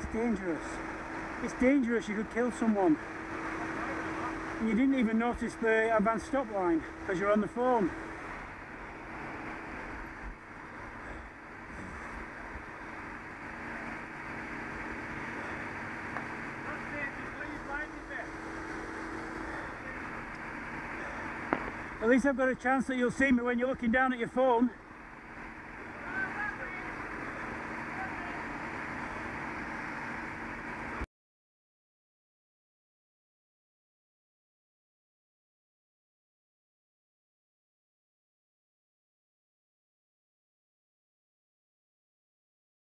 dangerous. It's dangerous, you could kill someone. And you didn't even notice the advanced stop line because you're on the phone. At least I've got a chance that you'll see me when you're looking down at your phone.